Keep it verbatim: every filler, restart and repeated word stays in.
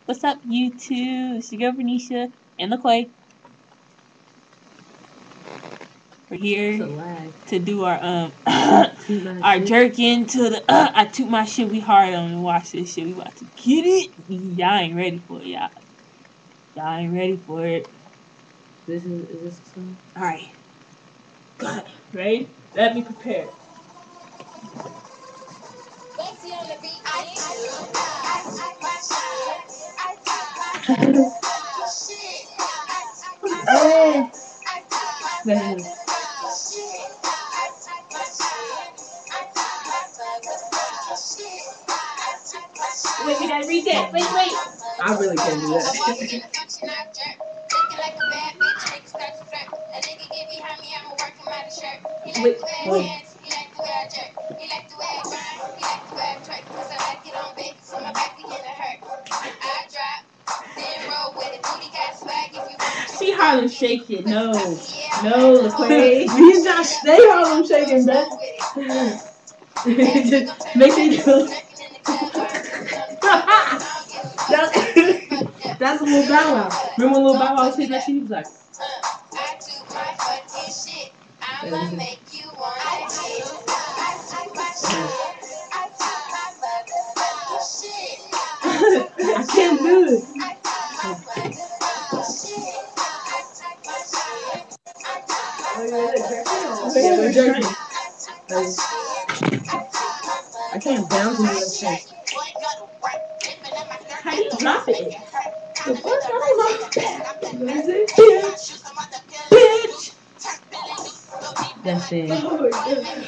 What's up, YouTube? It's your girl Venetia and LaQuay. We're here to do our um our jerkin to the uh, I took my shit. We hard on to watch this shit. We about to get it. Y'all ain't ready for it, y'all. Y'all ain't ready for it. This is is this a song? All right. Got it. Ready? Let me prepare. Hey. Wait, we gotta read that. Wait, wait. I really can't do that. Wait, wait. She Harlem shake it. No, no, LaQuay. These not stay Harlem shaking, man. Just make sure you do. That's, that's a little Bow Wow. Remember when Lil Bow Wow was hitting that shit? He was like, I can't do it. Yeah, we're jerking. I can't bounce into this thing. how do you drop it? The fuck? I don't know. Let me see. Bitch! Bitch! That shit.